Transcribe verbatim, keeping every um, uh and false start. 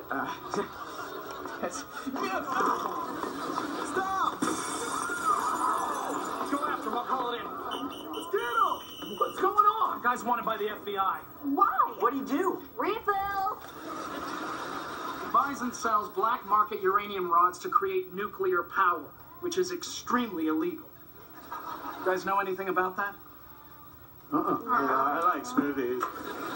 Uh, it's... Stop! Go after him, I'll call it in. Let's get him! What's going on? Guy's wanted by the F B I. Why? What'd he do? Refill! He buys and sells black market uranium rods to create nuclear power, which is extremely illegal. You guys know anything about that? Uh-uh. Yeah, I like smoothies.